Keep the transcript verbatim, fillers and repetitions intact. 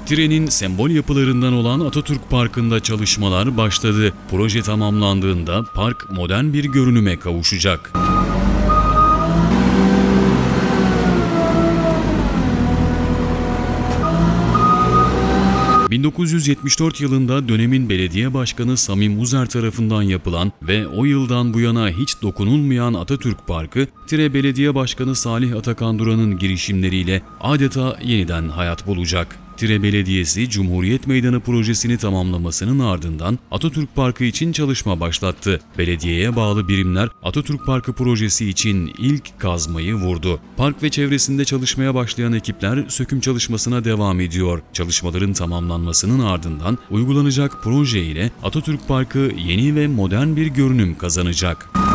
Tire'nin sembol yapılarından olan Atatürk Parkı'nda çalışmalar başladı. Proje tamamlandığında park modern bir görünüme kavuşacak. bin dokuz yüz yetmiş dört yılında dönemin belediye başkanı Samim Uzer tarafından yapılan ve o yıldan bu yana hiç dokunulmayan Atatürk Parkı, Tire Belediye Başkanı Salih Atakan Duran'ın girişimleriyle adeta yeniden hayat bulacak. Tire Belediyesi, Cumhuriyet Meydanı projesini tamamlamasının ardından Atatürk Parkı için çalışma başlattı. Belediyeye bağlı birimler Atatürk Parkı projesi için ilk kazmayı vurdu. Park ve çevresinde çalışmaya başlayan ekipler söküm çalışmasına devam ediyor. Çalışmaların tamamlanmasının ardından uygulanacak proje ile Atatürk Parkı yeni ve modern bir görünüm kazanacak.